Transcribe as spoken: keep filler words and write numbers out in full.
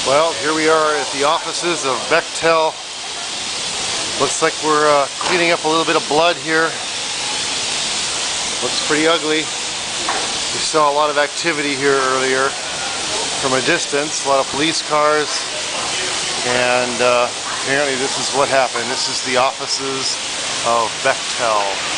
Well, here we are at the offices of Bechtel. Looks like we're uh, cleaning up a little bit of blood here. Looks pretty ugly. We saw a lot of activity here earlier from a distance, a lot of police cars, and uh, apparently this is what happened. This is the offices of Bechtel.